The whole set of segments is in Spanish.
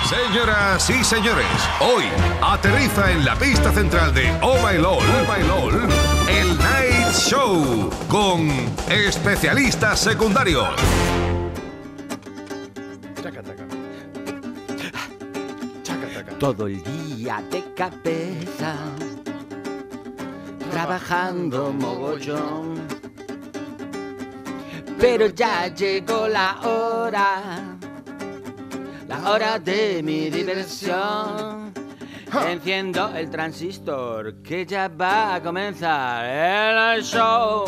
Señoras y señores, hoy aterriza en la pista central de Oh My LOL, el Night Show con especialistas secundarios. Todo el día de cabeza, trabajando mogollón, pero ya llegó la hora de mi diversión. Enciendo el transistor que ya va a comenzar el show.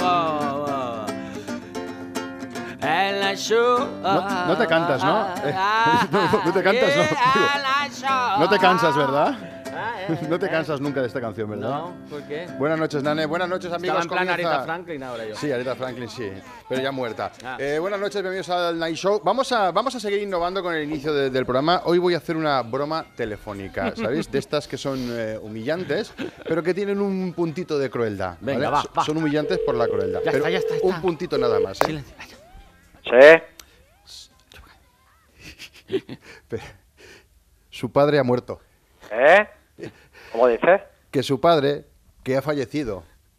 El show. No te cantas, ¿no? No te cantas, ¿no? No te cansas, ¿verdad? No te cansas nunca de esta canción, ¿verdad? No, ¿por qué? Buenas noches, Nane. Buenas noches, amigos. Estaba en plan Aretha Franklin ahora yo. Sí, Aretha Franklin, sí, pero ya muerta. Buenas noches, bienvenidos al Night Show. Vamos a seguir innovando con el inicio del programa. Hoy voy a hacer una broma telefónica, ¿sabéis? De estas que son humillantes, pero que tienen un puntito de crueldad. Venga, ¿vale? va. Son humillantes por la crueldad. Ya pero está. Un puntito nada más, ¿eh? Silencio. Sí. Pero su padre ha muerto. ¿Eh? ¿Cómo dices? Que su padre, que ha fallecido.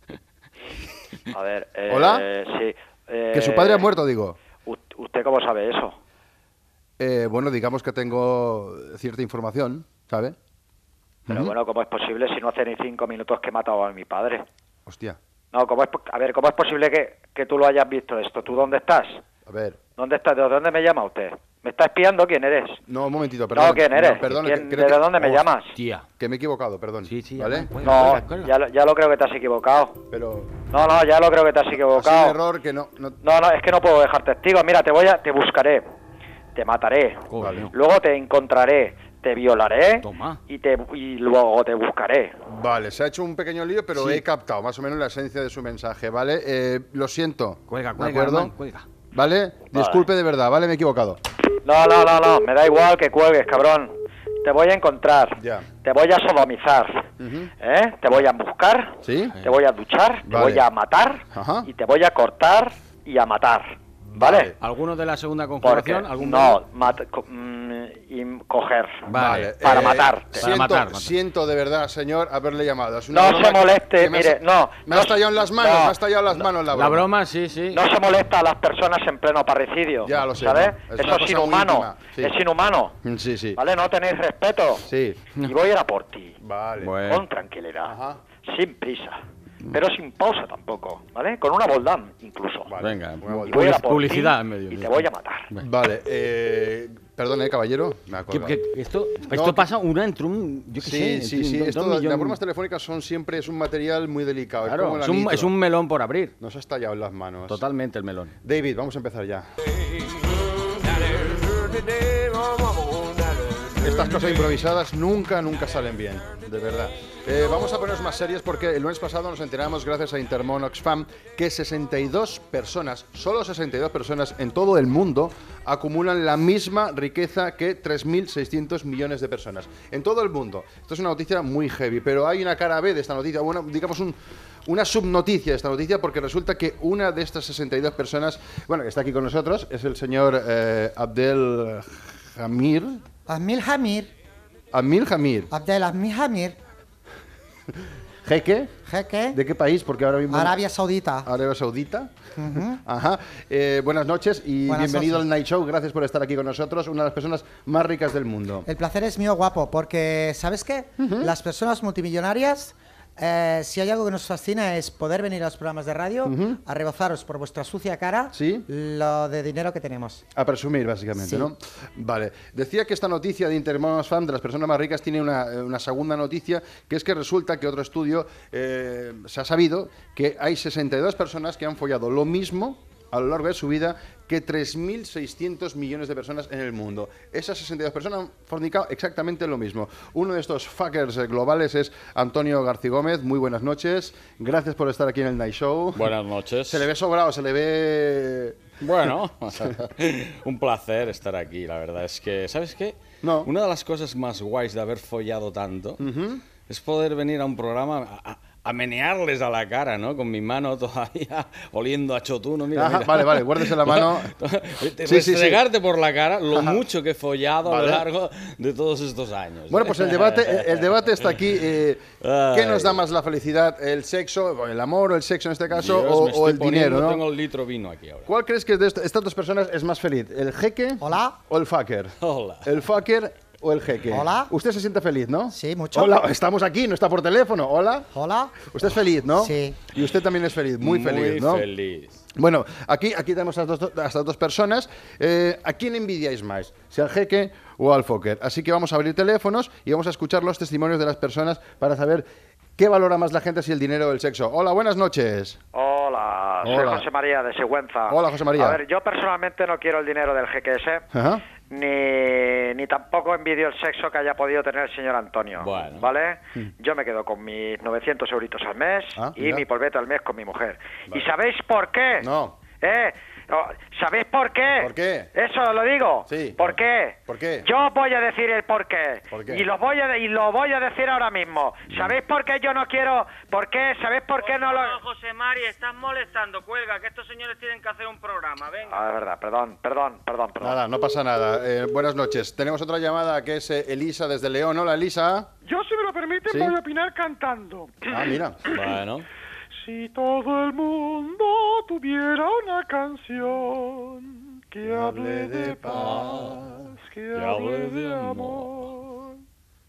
A ver, ¿Hola? Sí. Que su padre ha muerto, digo. ¿Usted cómo sabe eso? Bueno, digamos que tengo cierta información, ¿sabe? Pero bueno, ¿cómo es posible si no hace ni 5 minutos que he matado a mi padre? Hostia. No, ¿cómo es posible que tú lo hayas visto esto? ¿Tú dónde estás? A ver. ¿Dónde estás? ¿De dónde me llama usted? ¿Me está espiando? ¿Quién eres? No, un momentito, perdón. No, ¿quién eres? No, perdón, ¿De dónde me llamas? Tía. Que me he equivocado, perdón. Sí, ¿Vale? No, ya lo creo que te has equivocado. Pero No, ya lo creo que te has ha equivocado. sido un error que no... No, es que no puedo dejar testigos. Mira, te buscaré, te mataré, Vale. luego te encontraré, te violaré Toma. y luego te buscaré. Vale, se ha hecho un pequeño lío, pero Sí. he captado más o menos la esencia de su mensaje, ¿vale? Lo siento. Cuelga, ¿De acuerdo? hermano, cuelga. ¿Vale? Disculpe de verdad, ¿vale? Me he equivocado. No, me da igual que cuelgues, cabrón. Te voy a encontrar, Ya. te voy a sodomizar, te voy a buscar, ¿Sí? te voy a duchar, te Vale. voy a matar Ajá. y te voy a cortar y a matar, ¿vale? ¿Alguno de la segunda Porque conjugación? ¿Algún no, y coger, Vale. para matarte. Para matar. Siento de verdad, señor, haberle llamado. Es una No broma se moleste, que me mire, has- no. Me has tallado en las manos, no, me has tallado en las manos la broma. La broma, sí. No se molesta a las personas en pleno parricidio. Ya lo sé, ¿sabes? ¿no? Es una Eso es cosa muy inhumano. íntima, sí. Es inhumano. Sí, sí. ¿Vale? No tenéis respeto. Sí. Y voy a ir a por ti. Vale. Bueno. Con tranquilidad. Ajá. Sin prisa. Pero sin pausa tampoco. ¿Vale? Con una boldán, incluso. Vale. Venga, Y voy a ir a por publicidad ti en medio. y te voy a matar. Vale, perdone, caballero. Me acuerdo. Esto No, pasa una entre un... Yo qué sé. Sí. entre Esto, un millón- las bromas telefónicas son siempre un material muy delicado. Claro, como el es un, anillo. es un melón por abrir. Nos has tallado en las manos. Totalmente el melón. David, vamos a empezar ya. Estas cosas improvisadas nunca salen bien, de verdad. Vamos a ponernos más serios porque el lunes pasado nos enteramos, gracias a Intermon Oxfam, que 62 personas, solo 62 personas en todo el mundo, acumulan la misma riqueza que 3.600 millones de personas. En todo el mundo. Esto es una noticia muy heavy, pero hay una cara B de esta noticia, bueno, digamos una subnoticia de esta noticia, porque resulta que una de estas 62 personas, bueno, que está aquí con nosotros, es el señor Abdel Hamir. Abdel Hamir. Abdel Hamir. ¿Jeque? Jeque. ¿De qué país? Porque ahora mismo... Arabia Saudita. Arabia Saudita. Ajá. Buenas noches y Buenas bienvenido noches. al Night Show. Gracias por estar aquí con nosotros, una de las personas más ricas del mundo. El placer es mío, guapo, porque ¿sabes qué? Las personas multimillonarias, si hay algo que nos fascina es poder venir a los programas de radio a rebozaros por vuestra sucia cara Sí. lo de dinero que tenemos. A presumir, básicamente, Sí. ¿no? Vale. Decía que esta noticia de Intermon Oxfam de las personas más ricas tiene una segunda noticia, que es que resulta que otro estudio se ha sabido que hay 62 personas que han follado lo mismo a lo largo de su vida que 3.600 millones de personas en el mundo. Esas 62 personas han fornicado exactamente lo mismo. Uno de estos fuckers globales es Antonio García Gómez. Muy buenas noches. Gracias por estar aquí en el Night Show. Buenas noches. Se le ve sobrado, se le ve... Bueno, un placer estar aquí, la verdad. Es que, ¿sabes qué? No. Una de las cosas más guays de haber follado tanto es poder venir a un programa a menearles a la cara, ¿no? Con mi mano todavía oliendo a chotuno. Mira, Ajá, mira. vale, guárdese la mano. Restregarte por la cara lo Ajá. mucho que he follado a Vale. lo largo de todos estos años. Bueno, pues el debate está aquí. ¿Qué Ay. nos da más la felicidad? ¿El sexo, el amor o el sexo en este caso, Dios, o me estoy el dinero? poniendo, ¿no? Tengo el litro vino aquí ahora. ¿Cuál crees que de estas dos personas es más feliz? ¿El jeque Hola. o el fucker? Hola. ¿El fucker o el jeque? Hola. Usted se siente feliz, ¿no? Sí, mucho. Hola, estamos aquí, no está por teléfono. Hola. Hola. Usted es feliz, ¿no? Sí. Y usted también es feliz, muy feliz, ¿no? Muy feliz. Bueno, aquí tenemos a estas dos personas. ¿A quién envidiáis más? ¿Si al jeque o al fucker? Así que vamos a abrir teléfonos y vamos a escuchar los testimonios de las personas para saber qué valora más la gente, si el dinero o el sexo. Hola, buenas noches. Hola, soy Hola. José María de Sigüenza. Hola, José María. A ver, yo personalmente no quiero el dinero del GQS, Ajá. ni tampoco envidio el sexo que haya podido tener el señor Antonio. Bueno. ¿Vale? Yo me quedo con mis 900 euritos al mes Ah, y mira. mi polvete al mes con mi mujer. ¿Y sabéis por qué? No. ¿Sabéis por qué? ¿Por qué? Eso lo digo. Sí. ¿Por qué? ¿Por qué? Yo voy a decir el por qué. ¿Por qué? Y lo voy a decir ahora mismo. ¿Sabéis por qué yo no quiero? ¿Por qué? ¿Sabéis por qué no lo...? No, José Mari, estás molestando, cuelga, que estos señores tienen que hacer un programa, venga. Ah, es verdad, perdón. Nada, no pasa nada. Buenas noches. Tenemos otra llamada que es Elisa desde León. Hola, Elisa. Yo, si me lo permiten, ¿Sí? voy a opinar cantando. Ah, mira. Bueno. Si todo el mundo tuviera una canción que hable de paz, que hable de amor.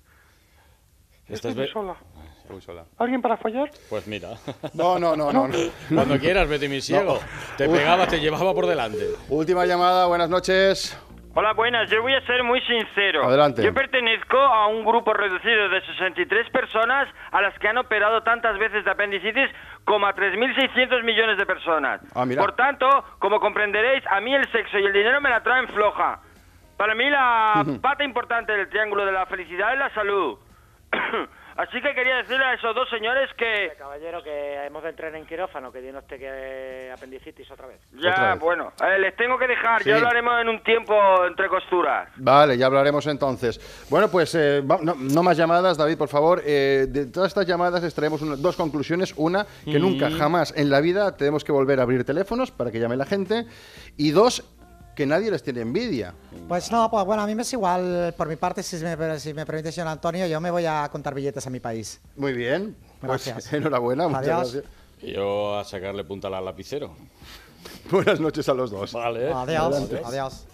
Estás Estoy ve- sola. Uy, sola. ¿Alguien para follar? Pues mira. No. Cuando quieras, vete mi ciego. No. Te pegaba, te llevaba por delante. Última llamada, buenas noches. Hola, buenas, yo voy a ser muy sincero. Adelante. Yo pertenezco a un grupo reducido de 63 personas a las que han operado tantas veces de apendicitis como a 3.600 millones de personas. Ah, mira. Por tanto, como comprenderéis, a mí el sexo y el dinero me la traen floja. Para mí la pata importante del triángulo de la felicidad es la salud. Así que quería decirle a esos dos señores que... Caballero, que hemos de entrar en quirófano, que Dios te que apendicitis otra vez. Otra Ya, vez. bueno, les tengo que dejar, Sí. ya hablaremos en un tiempo entre costuras. Vale, ya hablaremos entonces. Bueno, pues no más llamadas, David, por favor. De todas estas llamadas extraemos dos conclusiones. Una, que nunca, jamás en la vida tenemos que volver a abrir teléfonos para que llame la gente. Y dos, que nadie les tiene envidia. Pues no, pues bueno, a mí me es igual, por mi parte, si me permite, señor Antonio, yo me voy a contar billetes a mi país. Muy bien. Pues Gracias. enhorabuena. Muchas Adiós. gracias. Y yo a sacarle punta al lapicero. Buenas noches a los dos. Vale. Adiós, Adelante. adiós.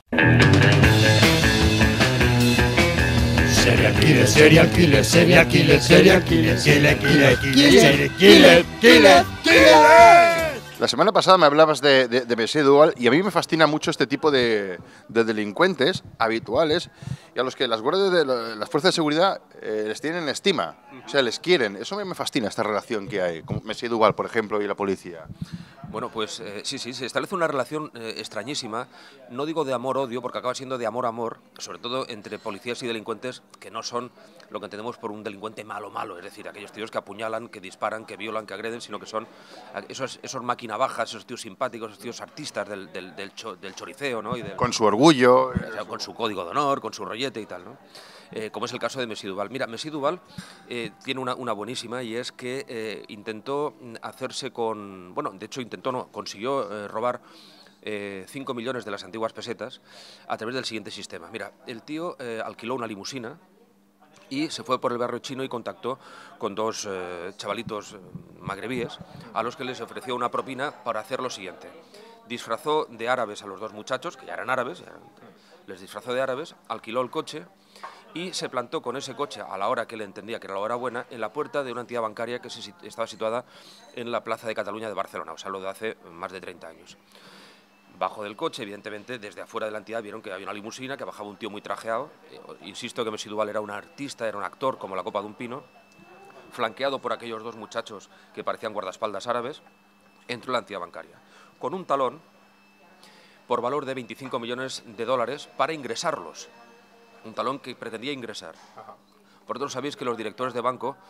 Serial killer, serial killer, serial killer, serial killer, serial killer, serial killer, killer, killer. La semana pasada me hablabas de Monsieur Duval y a mí me fascina mucho este tipo de delincuentes habituales y a los que las fuerzas de seguridad les tienen estima, o sea, les quieren. Eso me fascina, esta relación que hay, como Monsieur Duval, por ejemplo, y la policía. Bueno, pues sí, se establece una relación extrañísima, no digo de amor-odio, porque acaba siendo de amor-amor, sobre todo entre policías y delincuentes que no son lo que entendemos por un delincuente malo, es decir, aquellos tíos que apuñalan, que disparan, que violan, que agreden, sino que son esos máquina bajas, esos tíos simpáticos, esos tíos artistas del choriceo, ¿no? Con su orgullo. O sea, con su código de honor, con su rollete y tal, ¿no? Como es el caso de Monsieur Duval. Mira, Monsieur Duval tiene una buenísima y es que intentó hacerse con... Bueno, de hecho consiguió robar 5 millones de las antiguas pesetas a través del siguiente sistema. Mira, el tío alquiló una limusina y se fue por el barrio chino y contactó con dos chavalitos magrebíes a los que les ofreció una propina para hacer lo siguiente. Disfrazó de árabes a los dos muchachos, que ya eran árabes, les disfrazó de árabes, alquiló el coche y se plantó con ese coche a la hora que él entendía que era la hora buena en la puerta de una entidad bancaria que estaba situada en la Plaza de Cataluña de Barcelona, o sea, lo de hace más de 30 años. Bajó del coche, evidentemente, desde afuera de la entidad vieron que había una limusina, que bajaba un tío muy trajeado. Insisto que Monsieur Duval era un artista, era un actor como la copa de un pino, flanqueado por aquellos dos muchachos que parecían guardaespaldas árabes, entró en la entidad bancaria con un talón por valor de 25 millones de dólares para ingresarlos. Un talón que pretendía ingresar. Vosotros sabéis que los directores de banco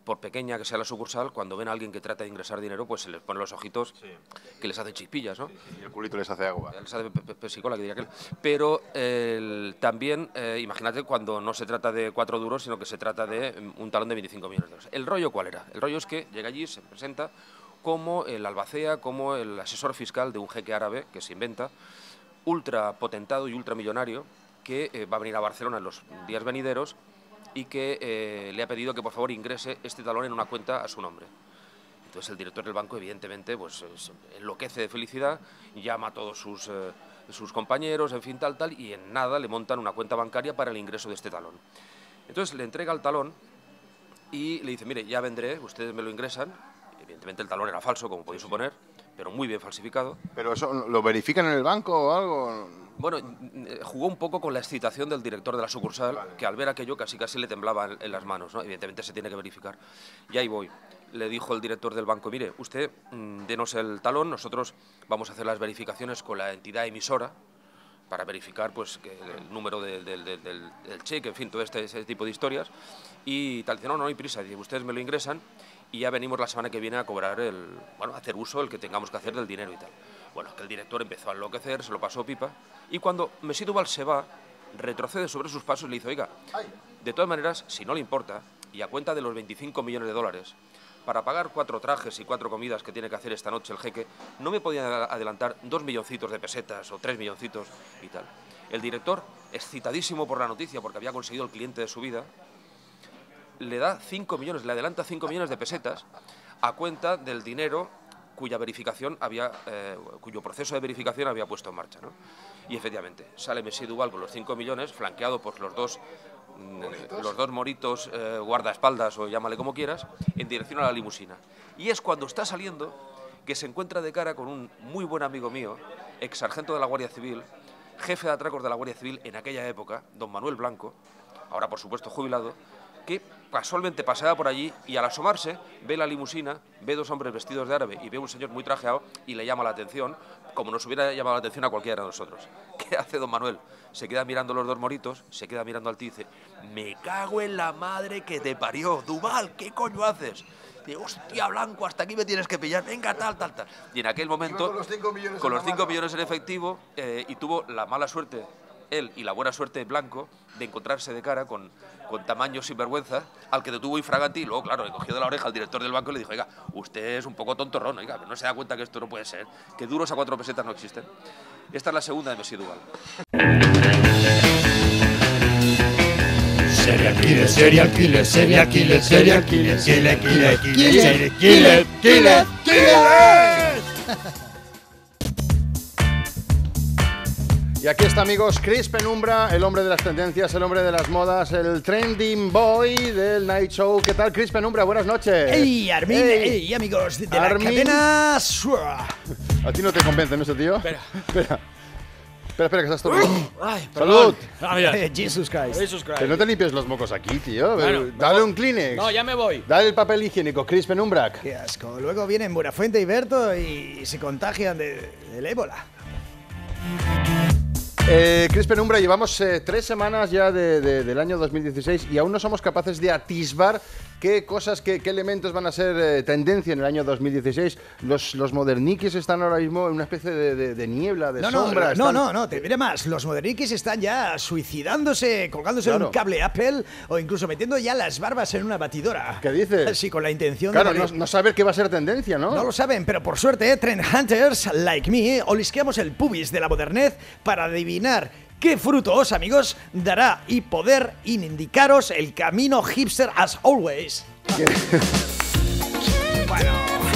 por pequeña que sea la sucursal, cuando ven a alguien que trata de ingresar dinero, pues se les ponen los ojitos que les hacen chispillas, ¿no? Y el culito les hace agua. Les hace pesicola, que diría aquel. Pero también, imagínate cuando no se trata de 4 duros, sino que se trata de un talón de 25 millones de euros. ¿El rollo cuál era? El rollo es que llega allí, se presenta como el albacea, como el asesor fiscal de un jeque árabe que se inventa, ultra potentado y ultramillonario, que va a venir a Barcelona en los días venideros y que le ha pedido que por favor ingrese este talón en una cuenta a su nombre. Entonces el director del banco evidentemente pues enloquece de felicidad, llama a todos sus compañeros, en fin, tal, y en nada le montan una cuenta bancaria para el ingreso de este talón. Entonces le entrega el talón y le dice, mire, ya vendré, ustedes me lo ingresan. Evidentemente el talón era falso, como podéis suponer, pero muy bien falsificado. ¿Pero eso lo verifican en el banco o algo? Bueno, jugó un poco con la excitación del director de la sucursal, que al ver aquello casi le temblaba en las manos, ¿no? Evidentemente se tiene que verificar. Y ahí voy. Le dijo el director del banco, mire, usted denos el talón, nosotros vamos a hacer las verificaciones con la entidad emisora para verificar pues, que el número del cheque, en fin, todo ese tipo de historias. Y tal, dice, no hay prisa, dice, ustedes me lo ingresan y ya venimos la semana que viene a cobrar a hacer uso el que tengamos que hacer del dinero y tal. Bueno, que el director empezó a enloquecer, se lo pasó pipa, y cuando Messi Duval se va, retrocede sobre sus pasos y le dice, oiga, de todas maneras, si no le importa, y a cuenta de los 25 millones de dólares, para pagar 4 trajes y 4 comidas que tiene que hacer esta noche el jeque, ¿no me podía adelantar 2 milloncitos de pesetas o 3 milloncitos y tal? El director, excitadísimo por la noticia, porque había conseguido el cliente de su vida, le da 5 millones, le adelanta 5 millones de pesetas a cuenta del dinero cuya verificación cuyo proceso de verificación había puesto en marcha, ¿no? Y efectivamente, sale Messi Duval con los 5 millones, flanqueado por los dos moritos, guardaespaldas o llámale como quieras, en dirección a la limusina. Y es cuando está saliendo que se encuentra de cara con un muy buen amigo mío, ex sargento de la Guardia Civil, jefe de atracos de la Guardia Civil en aquella época, don Manuel Blanco, ahora por supuesto jubilado, que casualmente paseaba por allí y al asomarse ve la limusina, ve 2 hombres vestidos de árabe y ve un señor muy trajeado y le llama la atención, como nos hubiera llamado la atención a cualquiera de nosotros. ¿Qué hace don Manuel? Se queda mirando los 2 moritos, se queda mirando al tío y dice, me cago en la madre que te parió, Duval, ¿qué coño haces? Dice, hostia, Blanco, hasta aquí me tienes que pillar, venga, tal. Y en aquel momento, con los 5 millones en efectivo, y tuvo la mala suerte, él y la buena suerte de Blanco, de encontrarse de cara con tamaño sinvergüenza, al que detuvo infraganti y luego, claro, le cogió de la oreja al director del banco y le dijo, oiga, usted es un poco tontorrón, oiga, no se da cuenta que esto no puede ser, que duros a 4 pesetas no existen. Esta es la segunda de Messi Duval. Serial killer, serial killer, serial killer, serial killer, killer, killer, killer, killer, killer, killer. Y aquí está, amigos, Chris Penumbra, el hombre de las tendencias, el hombre de las modas, el trending boy del Night Show. ¿Qué tal, Chris Penumbra? Buenas noches. ¡Ey, Armin! ¡Ey, amigos de la cadena Suá! ¿A ti no te convence, no, este tío? Espera, que estás todo bien. Ay, ¡Salud! Jesus Christ. Que no te limpies los mocos aquí, tío. Bueno, dale un Kleenex. No, ya me voy. Dale el papel higiénico, Chris Penumbra. Qué asco. Luego vienen Buenafuente y Berto y se contagian del ébola. Chris Penumbra, llevamos 3 semanas ya del año 2016 y aún no somos capaces de atisbar qué cosas, qué elementos van a ser tendencia en el año 2016. Los moderniquis están ahora mismo en una especie de niebla, de sombra. No, te diré más. Los moderniquis están ya suicidándose, colgándose en un cable Apple o incluso metiendo ya las barbas en una batidora. ¿Qué dices? Sí, con la intención de... Claro, no saber qué va a ser tendencia, ¿no? No lo saben, pero por suerte, Trend Hunters, like me, olisqueamos el pubis de la modernez para adivinar qué frutos, amigos, dará y poder indicaros el camino hipster as always. Bueno.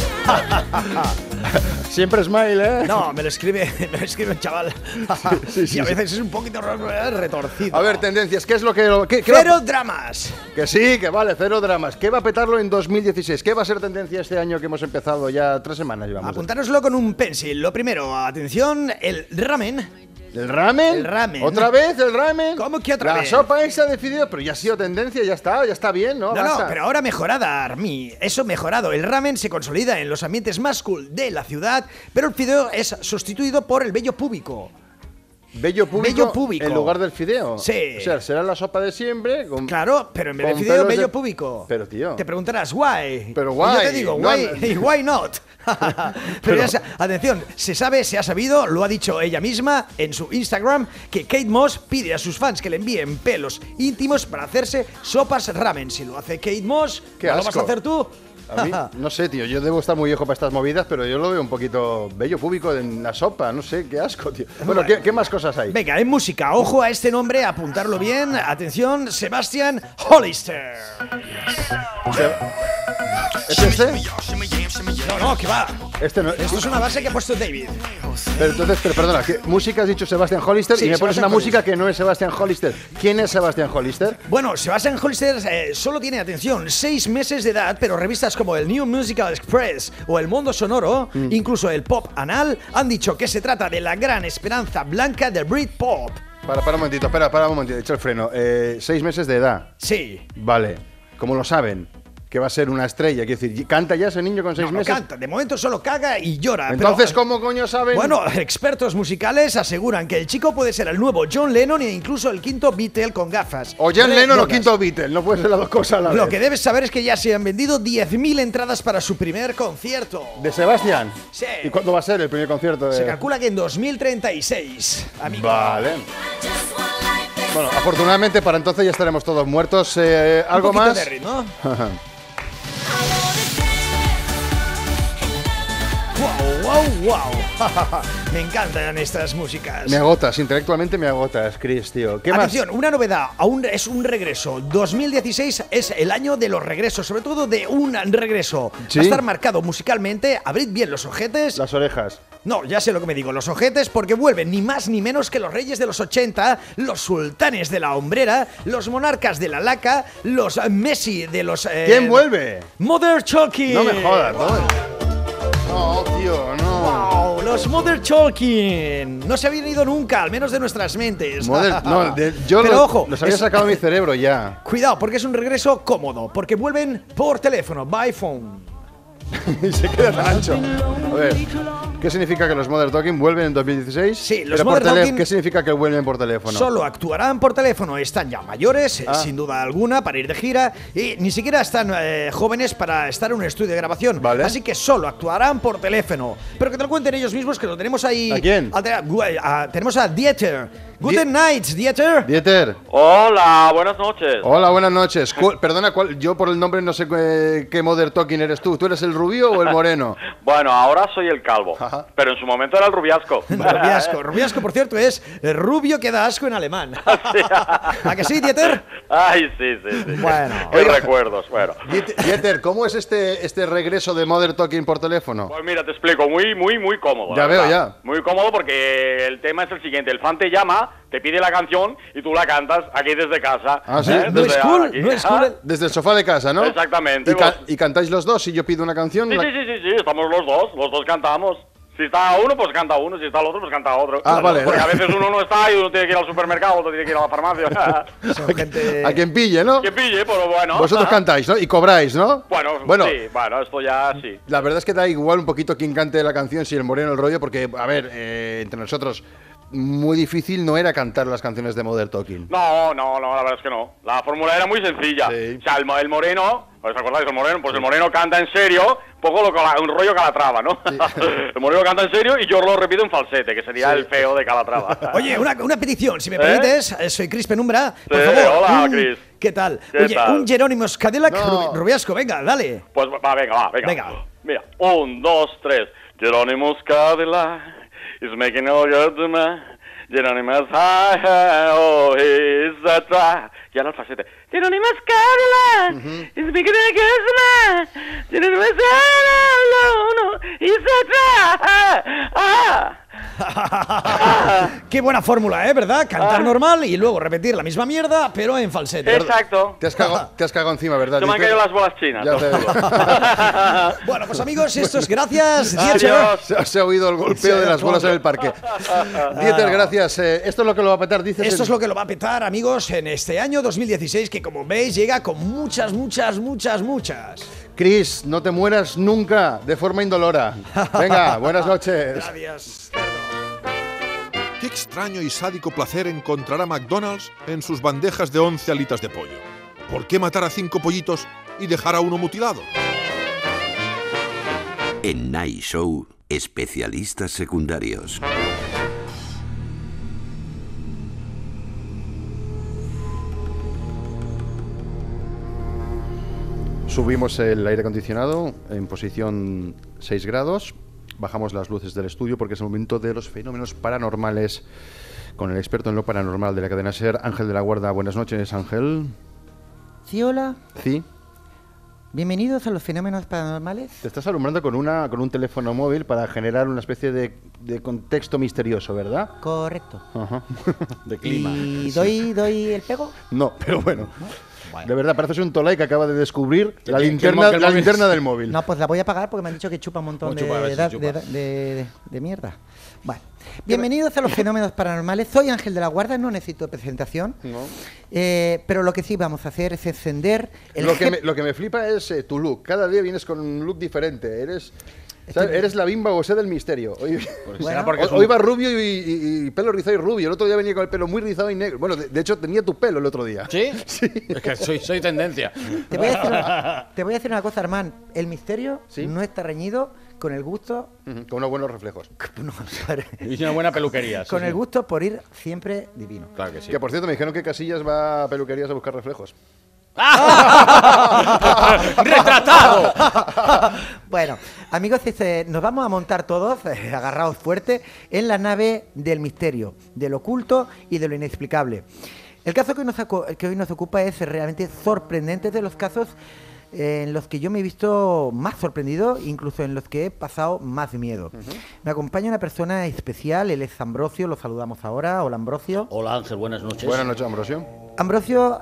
Siempre smile, ¿eh? No, me lo escribe un chaval. Sí, y a veces es un poquito retorcido. A ver, tendencias, ¿qué es lo que... ¡Cero dramas! Que sí, que vale, 0 dramas. ¿Qué va a petarlo en 2016? ¿Qué va a ser tendencia este año que hemos empezado ya 3 semanas? Apuntároslo con un pencil. Lo primero, atención, el ramen. ¿El ramen? El ramen. ¿Otra vez el ramen? ¿Cómo que otra vez? La sopa esa de fideo, pero ya ha sido tendencia, ya está bien, ¿no? No, pero ahora mejorada, Armi. Eso mejorado. El ramen se consolida en los ambientes más cool de la ciudad, pero el fideo es sustituido por el vello púbico. Vello púbico, vello púbico. en lugar del fideo. Sí. O sea, será la sopa de siempre. Claro, pero en vez de con fideo, pelos vello de- púbico. Pero, tío. Te preguntarás, ¿why? Pero Y why, yo te digo, no, why, why not? Pero atención, se ha sabido, lo ha dicho ella misma en su Instagram, que Kate Moss pide a sus fans que le envíen pelos íntimos para hacerse sopas ramen. Si lo hace Kate Moss, Qué ¿no lo vas asco. a hacer tú? A mí, no sé, tío, yo debo estar muy viejo para estas movidas, pero yo lo veo un poquito vello púbico en la sopa, no sé, qué asco, tío. Bueno, ¿qué más cosas hay? Venga, en música, ojo a este nombre, apuntarlo bien. Atención, Sebastian Hollister. ¿Es este? No, que va. Este no. Esto es una base que ha puesto David. Pero entonces, perdona, ¿qué música has dicho Sebastian Hollister? Sí, y me pones Sebastian una música que no es Sebastian Hollister. ¿Quién es Sebastian Hollister? Bueno, Sebastian Hollister solo tiene, atención, 6 meses de edad, pero revistas como el New Musical Express o el Mundo Sonoro, incluso el Pop Anal, han dicho que se trata de la gran esperanza blanca del Britpop. Para un momentito, para un momentito, echa el freno. 6 meses de edad. Sí. Vale. ¿Cómo lo saben? Que va a ser una estrella. Quiero decir, ¿canta ya ese niño con 6 No meses? canta, de momento solo caga y llora. Entonces, pero, ¿cómo coño saben? Bueno, expertos musicales aseguran que el chico puede ser el nuevo John Lennon e incluso el quinto Beatle con gafas. O John Lennon o Drogas. quinto Beatle, no puede ser las dos cosas a la Lo vez. que debes saber es que ya se han vendido 10.000 entradas para su primer concierto. ¿De Sebastián? Sí. ¿Y cuándo va a ser el primer concierto? Se calcula que en 2036, amigo. Vale. Bueno, afortunadamente para entonces ya estaremos todos muertos. ¿Algo Un poquito más? de ritmo. ¡Wow! Me encantan estas músicas. Me agotas, intelectualmente me agotas, Chris, tío. ¿Qué más? Atención, una novedad, aún es un regreso. 2016 es el año de los regresos, sobre todo de un regreso. ¿Sí? Va a estar marcado musicalmente, abrid bien los ojetes. Las orejas. No, ya sé lo que me digo, los ojetes, porque vuelven ni más ni menos que los reyes de los 80, los sultanes de la hombrera, los monarcas de la laca, los Messi de los... ¿Quién vuelve? Mother Talking. No me jodas, ¿no? No, tío, no. Wow, los Mother Talking. No se habían ido nunca, al menos de nuestras mentes. No, yo Pero ojo, los había es- sacado de mi cerebro ya. Cuidado, porque es un regreso cómodo, porque vuelven por teléfono, by phone. Y se queda tan ancho. A ver, ¿qué significa que los Mother Talking vuelven en 2016? Sí, los Pero por Mother Talking ¿qué significa que vuelven por teléfono? Solo actuarán por teléfono, están ya mayores, sin duda alguna, para ir de gira, y ni siquiera están jóvenes para estar en un estudio de grabación. Vale. Así que solo actuarán por teléfono. Pero que te lo cuenten ellos mismos, que lo tenemos ahí. ¿A quién? Tenemos a Dieter. Good night, Dieter. Dieter. Hola, buenas noches. Hola, buenas noches. Perdona, yo por el nombre no sé qué Mother Talking eres tú. ¿Tú eres el rubio o el moreno? Bueno, ahora soy el calvo, pero en su momento era el rubiasco. Rubiasco. Rubiasco, por cierto, es rubio que da asco en alemán. ¿A que sí, Dieter? Ay, sí. Bueno. Qué recuerdos, bueno. Dieter, ¿cómo es este regreso de Mother Talking por teléfono? Pues mira, te explico, muy cómodo. Ya la veo, verdad. ya. Muy cómodo porque el tema es el siguiente, el fan te llama, te pide la canción y tú la cantas aquí desde casa. Ah, ¿sí? No es Desde cool, aquí. no es cool. Desde el sofá de casa, ¿no? Exactamente. ¿Y cantáis los dos si yo pido una canción? Sí, estamos los dos cantamos. Si está uno, pues canta uno, si está el otro, pues canta otro. Ah, vale. Porque a veces uno no está y uno tiene que ir al supermercado, otro tiene que ir a la farmacia. Son gente... A quien pille, ¿no? Que pille, pero bueno. Vosotros cantáis, ¿no? Y cobráis, ¿no? Bueno, sí, bueno, esto ya sí. La verdad es que da igual un poquito quién cante la canción, si el moreno o el rollo, porque, a ver, entre nosotros, muy difícil no era cantar las canciones de Mother Talking. No, la verdad es que no. La fórmula era muy sencilla. Sí. O sea, el moreno, ¿os acordáis del moreno? Pues el moreno canta en serio, poco un rollo Calatrava, ¿no? El moreno canta en serio y yo lo repito en falsete, que sería el feo de Calatrava. Oye, una petición, si me permites, soy Chris Penumbra, por Sí, favor. hola, Chris. ¿Qué tal? ¿Qué Oye, tal? un Jerónimos Cadillac No. Rubiasco, venga, dale. Pues venga. Venga. Mira, 1, 2, 3. Jerónimos Cadillac is making all good man. Jerónimos oh, he's a try. Y ahora el falsete. Jerónimos Cadillac is making all good man. Jerónimos no, he's a try. Qué buena fórmula, ¿verdad? Cantar normal y luego repetir la misma mierda, pero en falsete. Exacto. Te has cagado encima, ¿verdad? Se me han Dieter? caído las bolas chinas. Ya te digo. Bueno, pues amigos, esto es gracias, Adiós. Dieter. Se ha oído el golpeo de las bolas en el parque. Dieter, gracias. Esto es lo que lo va a petar, dices. Esto es lo que lo va a petar, amigos, en este año 2016, que como veis llega con muchas. Chris, no te mueras nunca de forma indolora. Venga, buenas noches. Gracias. ¿Qué extraño y sádico placer encontrará McDonald's en sus bandejas de 11 alitas de pollo? ¿Por qué matar a 5 pollitos y dejar a uno mutilado? En Night Show, especialistas secundarios. Subimos el aire acondicionado en posición 6 grados. Bajamos las luces del estudio porque es el momento de los fenómenos paranormales con el experto en lo paranormal de la cadena SER, Ángel de la Guarda. Buenas noches, Ángel. Sí, hola. Sí. Bienvenidos a los fenómenos paranormales. Te estás alumbrando con un teléfono móvil para generar una especie de contexto misterioso, ¿verdad? Correcto. Ajá. De clima. ¿Y doy el pego? No, pero bueno. Bueno. De verdad, pareces un tolai que acaba de descubrir la linterna del móvil. No, pues la voy a apagar porque me han dicho que chupa un montón de mierda. Bueno, bienvenidos a los fenómenos paranormales. Soy Ángel de la Guarda, no necesito presentación. No. Pero lo que sí vamos a hacer es encender el... Lo que me flipa es tu look. Cada día vienes con un look diferente. Eres la Bimba Bosé del misterio. Hoy, hoy va rubio y pelo rizado y rubio. El otro día venía con el pelo muy rizado y negro. Bueno, de hecho tenía tu pelo el otro día. ¿Sí? Sí. Es que soy tendencia. Te voy a decir una cosa, Armán. El misterio no está reñido con el gusto... Con unos buenos reflejos. Y una buena peluquería. Con el gusto por ir siempre divino. Claro que sí. Que por cierto me dijeron que Casillas va a peluquerías a buscar reflejos. ¡Retratado! Bueno, amigos, nos vamos a montar todos, agarrados fuerte, en la nave del misterio, del oculto y de lo inexplicable. El caso que hoy nos ocupa es realmente sorprendente, de los casos en los que yo me he visto más sorprendido, incluso en los que he pasado más miedo. Me acompaña una persona especial, él es Ambrosio, lo saludamos ahora. Hola, Ambrosio. Hola, Ángel, buenas noches. Buenas noches, Ambrosio. Ambrosio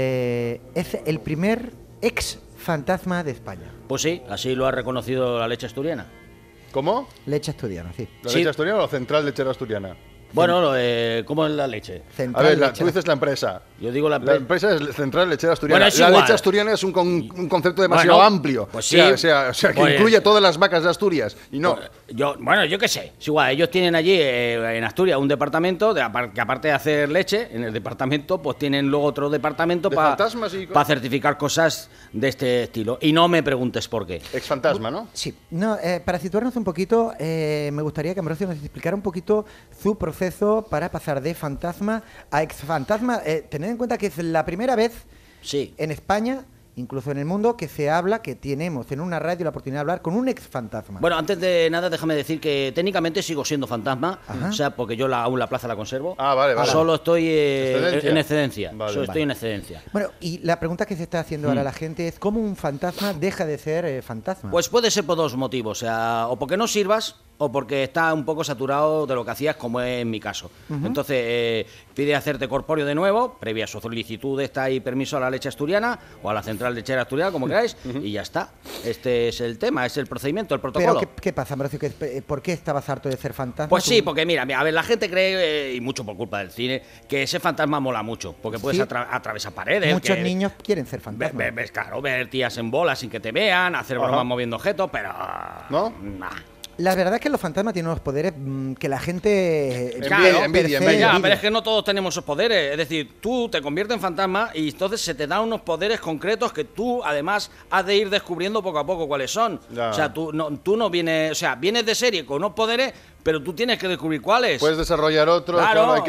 es el primer ex fantasma de España. Pues sí, así lo ha reconocido la leche asturiana. ¿Cómo? Leche asturiana, sí. ¿La leche asturiana o la central lechera asturiana? Bueno, ¿cómo es la leche? A ver, tú dices la empresa. Yo digo la empresa es Central Lechera Asturiana. Bueno, es la igual. leche asturiana es un concepto demasiado amplio. Pues sí. O sea, que incluye todas las vacas de Asturias. Y no. Yo qué sé. Es igual, ellos tienen allí en Asturias un departamento que aparte de hacer leche, en el departamento, pues tienen luego otro departamento para certificar cosas de este estilo. Y no me preguntes por qué. Ex-fantasma, ¿no? Sí. No, para situarnos un poquito, me gustaría que Ambrosio nos explicara un poquito su proceso para pasar de fantasma a ex-fantasma. Tened en cuenta que es la primera vez en España, incluso en el mundo, que se habla, que tenemos en una radio la oportunidad de hablar con un ex-fantasma. Bueno, antes de nada, déjame decir que técnicamente sigo siendo fantasma. O sea, porque yo aún la plaza la conservo. Ah, vale. Solo estoy en excedencia. Estoy en excedencia. Bueno, y la pregunta que se está haciendo ahora la gente es ¿cómo un fantasma deja de ser fantasma? Pues puede ser por dos motivos. O sea, o porque no sirvas, o porque está un poco saturado de lo que hacías, como es en mi caso. Entonces, pide hacerte corpóreo de nuevo, previa su solicitud está y permiso a la leche asturiana o a la central lechera asturiana, como queráis, y ya está. Este es el tema, es el procedimiento, el protocolo. ¿Pero qué pasa, Ambrosio? ¿Por qué estabas harto de ser fantasma? Pues sí, porque mira, a ver, la gente cree, y mucho por culpa del cine, que ese fantasma mola mucho, porque puedes atravesar paredes. Muchos niños quieren ser fantasmas. Claro, ver tías en bolas sin que te vean, hacer bromas moviendo objetos, pero... ¿No? Nah. La verdad es que los fantasmas tienen unos poderes que la gente... Envidia. Pero es que no todos tenemos esos poderes. Es decir, tú te conviertes en fantasma y entonces se te dan unos poderes concretos que tú, además, has de ir descubriendo poco a poco cuáles son. Ya. O sea, tú no vienes... O sea, vienes de serie con unos poderes, pero tú tienes que descubrir cuáles. Puedes desarrollar otros. Claro. Hay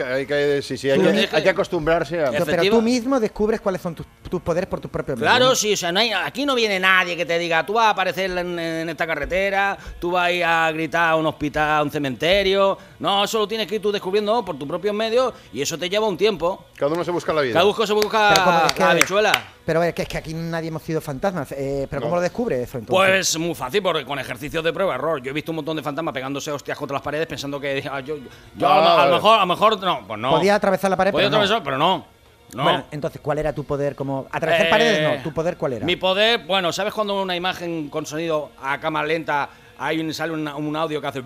que acostumbrarse a... Pero tú mismo descubres cuáles son tus poderes por tus propios medios. Claro, sí. O sea, aquí no viene nadie que te diga, tú vas a aparecer en esta carretera, tú vas a ir a gritar a un hospital, a un cementerio. No, eso lo tienes que ir tú descubriendo por tus propios medios y eso te lleva un tiempo. Cada uno se busca la vida. Cada uno se busca la habichuela. Pero es que aquí nadie hemos sido fantasmas. ¿Pero cómo lo descubre eso entonces? Pues muy fácil, porque con ejercicios de prueba-error. Yo he visto un montón de fantasmas pegándose hostias contra las paredes pensando que a lo mejor no, pues no. Podía atravesar la pared, pero no. Bueno, entonces, ¿cuál era tu poder? Como atravesar paredes, no. ¿Tu poder cuál era? Mi poder, bueno, ¿sabes cuando una imagen con sonido a cámara lenta sale un audio que hace...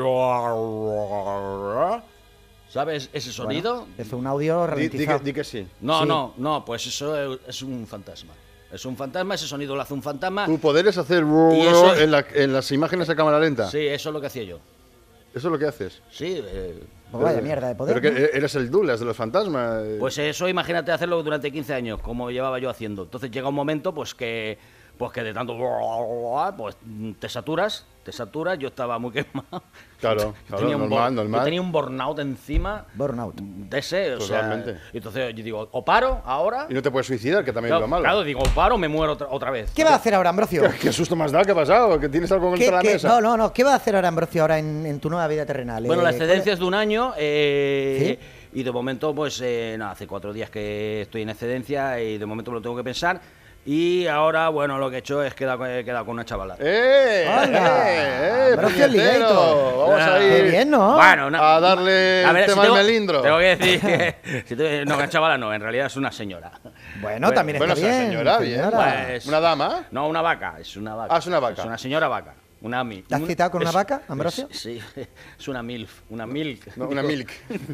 ¿Sabes ese sonido? Bueno, es un audio ralentizado. Di que sí. No, pues eso es un fantasma. Es un fantasma, ese sonido lo hace un fantasma. ¿Tu poder es hacer en las imágenes a cámara lenta? Sí, eso es lo que hacía yo. ¿Eso es lo que haces? Sí, Pues vaya mierda de poder. Pero ¿no? que eres el Douglas de los fantasmas. Pues eso, imagínate hacerlo durante 15 años, como llevaba yo haciendo. Entonces llega un momento pues que de tanto pues te saturas, yo estaba muy quemado. Claro, normal. Yo tenía un burnout encima. Burnout. De ese, o Totalmente. sea, y entonces yo digo, o paro ahora. Y no te puedes suicidar, que también es lo malo. Claro, digo, o paro o me muero otra vez. ¿Qué va a hacer ahora, Ambrosio? ¿Qué susto más da? ¿Qué ha pasado? ¿Que tienes algo contra la mesa? No. ¿Qué va a hacer ahora, Ambrosio, ahora en tu nueva vida terrenal? Bueno, la excedencia es de un año. Y de momento, pues, hace 4 días que estoy en excedencia y de momento me lo tengo que pensar. Y ahora, bueno, lo que he hecho es quedar con una chavala. Ambrosio puñetero! Vamos a ir Qué bien, ¿no? Bueno, a darle el tema al melindro. Tengo que decir que no, una chavala no, en realidad es una señora. Bueno, también está bien. Bueno, señora, bien. Pues, ¿Una dama? No, una vaca, es una vaca. Ah, es una vaca. Es una señora vaca. Una milk. ¿Te has citado con una vaca, Ambrosio? Sí, es una milf, una milk. No, una milk.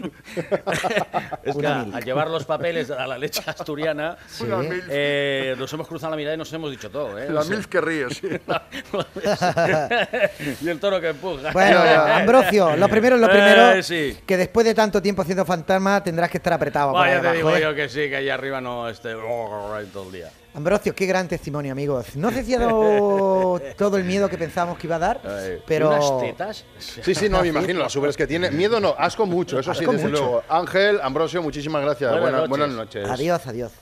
Es que al llevar los papeles a la leche asturiana, nos hemos cruzado la mirada y nos hemos dicho todo. La milf que ríe, sí. Y el toro que empuja. Bueno, Ambrosio, lo primero, sí. que después de tanto tiempo haciendo fantasma tendrás que estar apretado. por ahí Vaya, te abajo, digo ¿eh? yo que sí, que allá arriba no esté todo el día. Ambrosio, qué gran testimonio, amigos. No sé si ha dado todo el miedo que pensábamos que iba a dar, pero... ¿Unas tetas? Sí, no, me imagino, las ubres que tiene. Miedo no, asco mucho, eso sí, Asco desde mucho. luego. Ángel, Ambrosio, muchísimas gracias. Buenas noches. Adiós.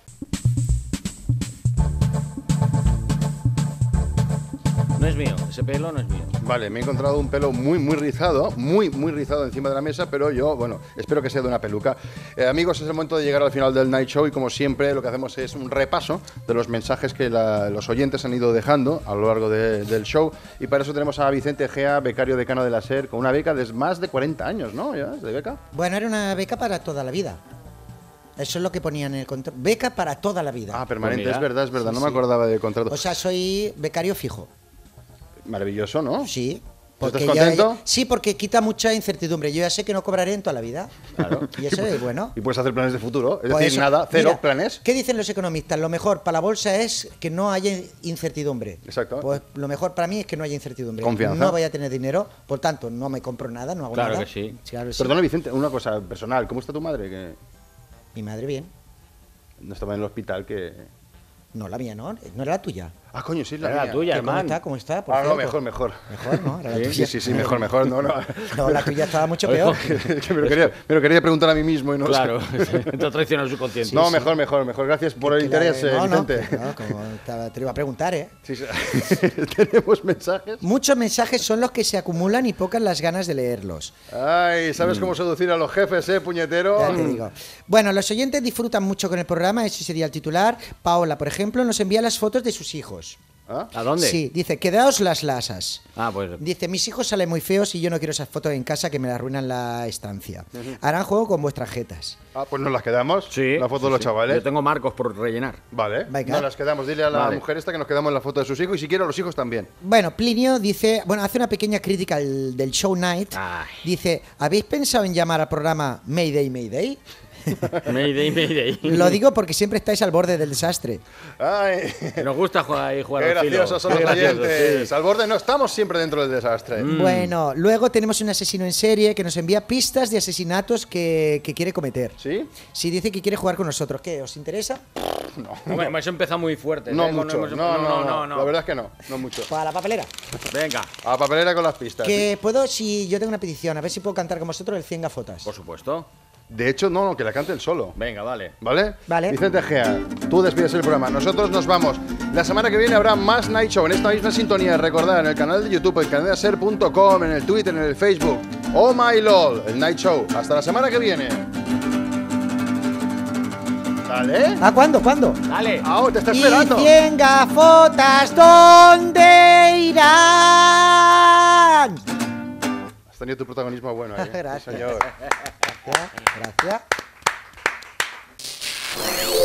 No es mío, ese pelo no es mío. Vale, me he encontrado un pelo muy rizado, muy rizado encima de la mesa, pero yo, bueno, espero que sea de una peluca. Amigos, es el momento de llegar al final del Night Show y como siempre lo que hacemos es un repaso de los mensajes que los oyentes han ido dejando a lo largo del show y para eso tenemos a Vicente Gea, becario decano de la SER, con una beca de más de 40 años, ¿no? ¿Ya? ¿De beca? Bueno, era una beca para toda la vida. Eso es lo que ponían en el contrato. Beca para toda la vida. Ah, permanente, Pues es verdad, Sí, no me acordaba del contrato. O sea, soy becario fijo. Maravilloso, ¿no? Sí. ¿Estás contento? Sí, porque quita mucha incertidumbre. Yo ya sé que no cobraré en toda la vida. Claro. Y eso es bueno. Y puedes hacer planes de futuro, es Pues decir, eso. nada, cero Mira, planes. ¿Qué dicen los economistas? Lo mejor para la bolsa es que no haya incertidumbre. Exacto. Pues lo mejor para mí es que no haya incertidumbre. Confianza. No voy a tener dinero, por tanto, no me compro nada, no hago Claro nada. que sí. Claro que sí. Perdona, Vicente, una cosa personal. ¿Cómo está tu madre? Que Mi madre bien. no estaba en el hospital, que... No, la mía no. No era la tuya. Ah, coño, sí, Era la la mía. tuya, ¿Qué, ¿Cómo hermano. está? ¿Cómo está? Por Ah, no, cierto. mejor. Mejor, ¿no? Era la tuya. Sí, mejor. No. No, la tuya estaba mucho peor. me lo quería preguntar a mí mismo y no Claro, sé. te ha traicionado el subconsciente. No, mejor. Gracias por el interés, Vicente. No, como te iba a preguntar, ¿eh? Sí. Tenemos mensajes. Muchos mensajes son los que se acumulan y pocas las ganas de leerlos. Ay, ¿sabes cómo seducir a los jefes, puñetero? Ya te digo. Bueno, los oyentes disfrutan mucho con el programa, ese sería el titular. Paola, por ejemplo, nos envía las fotos de sus hijos. ¿A dónde? Sí, dice, quedaos las lasas. Ah, pues... Dice, mis hijos salen muy feos y yo no quiero esas fotos en casa que me arruinan la estancia. Harán juego con vuestras jetas. Ah, pues nos las quedamos. Sí. La foto de los chavales. Yo tengo marcos por rellenar. Vale. Venga. Nos las quedamos. Dile a la Vale. mujer esta que nos quedamos en la foto de sus hijos y si quiere a los hijos también. Bueno, Plinio dice, bueno, hace una pequeña crítica del Show Night. Ay. Dice, ¿habéis pensado en llamar al programa Mayday Mayday? Mayday. Lo digo porque siempre estáis al borde del desastre. Ay, Nos gusta jugar qué al filo. graciosos son Qué los graciosos, oyentes. sí. Al borde no estamos siempre dentro del desastre. Bueno, luego tenemos un asesino en serie que nos envía pistas de asesinatos que quiere cometer. ¿Sí? Sí, dice que quiere jugar con nosotros. ¿Qué? ¿Os interesa? Hombre, hemos empezado muy fuerte. No ¿eh? mucho. No. La verdad es que no mucho. Para la papelera. Venga, A la papelera con las pistas. Que puedo, si yo tengo una petición, a ver si puedo cantar con vosotros el 100 gafotas. por supuesto. De hecho, no, que la cante él solo. Venga, vale. ¿Vale? Vale. Vicente Gea, tú despides el programa. Nosotros nos vamos. La semana que viene habrá más Night Show en esta misma sintonía. Recordad, en el canal de YouTube, en cadenaser.com, en el Twitter, en el Facebook. Oh My LOL, el Night Show. Hasta la semana que viene. Dale. ¿Ah, cuándo? Dale. Ah, te está esperando. Y 100 gafotas, ¿dónde irán? Has tenido tu protagonismo bueno ahí. Gracias. Sí, señor. Gracias.